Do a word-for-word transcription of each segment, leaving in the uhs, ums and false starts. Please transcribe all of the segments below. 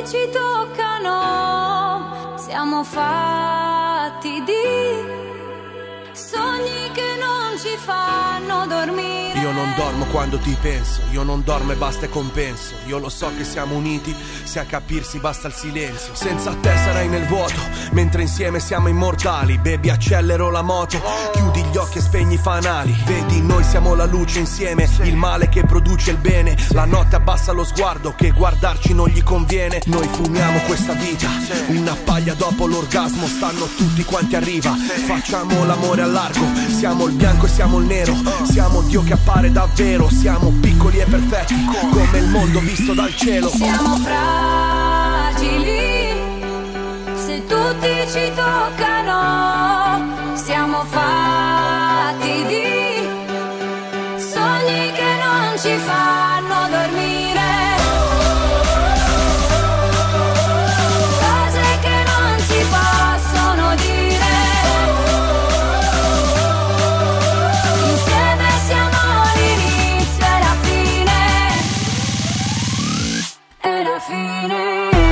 ci toccano, siamo fatti di sogni che non ci fanno dormire. Io non dormo quando ti penso, io non dormo e basta e compenso. Io lo so che siamo uniti, se a capirsi basta il silenzio. Senza te sarai nel vuoto, mentre insieme siamo immortali. Baby, accelero la moto, chiudi gli occhi e spegni i fanali. Vedi, noi siamo la luce insieme, il male che produce il bene. La notte abbassa lo sguardo, che guardarci non gli conviene. Noi fumiamo questa vita, una paglia dopo l'orgasmo. Stanno tutti quanti a riva, facciamo l'amore al largo. Siamo il bianco e siamo il nero, siamo Dio che appare davvero. Siamo piccoli e perfetti, come il mondo visto dal cielo. Siamo fragili, se tutti ci toccano, siamo fatti di sogni che non ci fanno dormire. Cose che non si possono dire. Insieme siamo l'inizio e la fine. E la fine.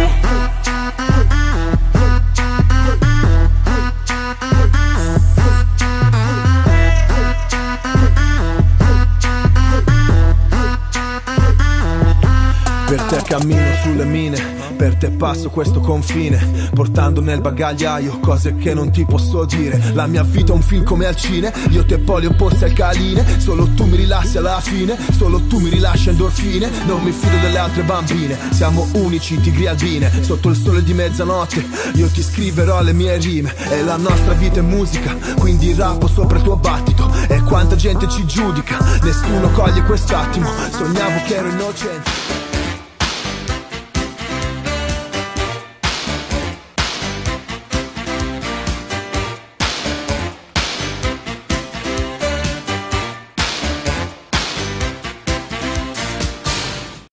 Per te cammino sulle mine, per te passo questo confine, portando nel bagagliaio cose che non ti posso dire. La mia vita è un film come al cine, io te poli opposti al caline. Solo tu mi rilassi alla fine, solo tu mi rilasci endorfine. Non mi fido delle altre bambine, siamo unici tigri albine. Sotto il sole di mezzanotte io ti scriverò le mie rime. E la nostra vita è musica, quindi rappo sopra il tuo battito. E quanta gente ci giudica, nessuno coglie quest'attimo. Sognavo che ero innocente.